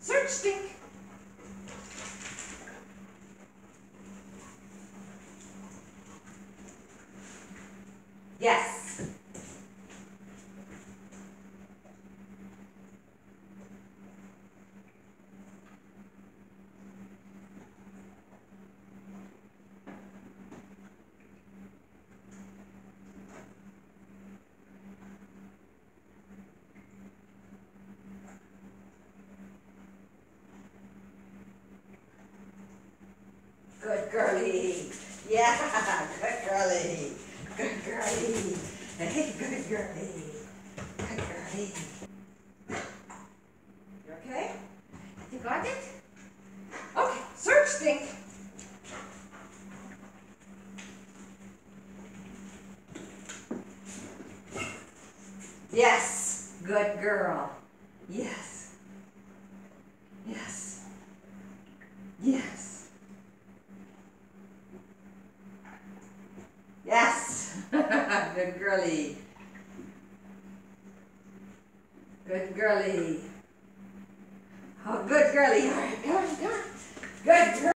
Search, stink. Yes. Good girlie. Yeah, good girlie. Good girlie. Hey, good girlie. Good girlie. You okay? You got it? Okay, search, stink. Yes, good girl. Yes. Yes. Yes. Yes. Good girlie. Good girlie. Oh, good girlie. All right, come on, come on. Good girl.